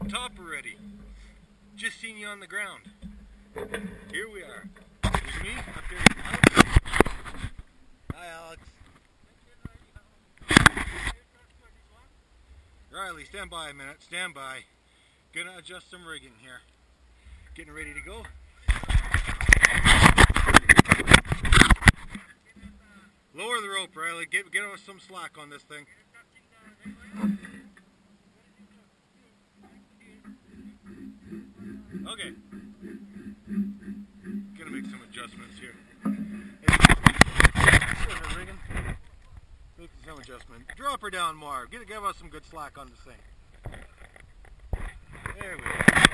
on top already. Just seen you on the ground. Here we are. There's me up there with Alex. Hi, Alex. Riley, stand by a minute. Stand by. Gonna adjust some rigging here. Getting ready to go. Lower the rope, Riley. Get us some slack on this thing. Okay. Gonna make some adjustments here. Rigging. Make some adjustment. Drop her down more. Give us some good slack on this thing. There we go.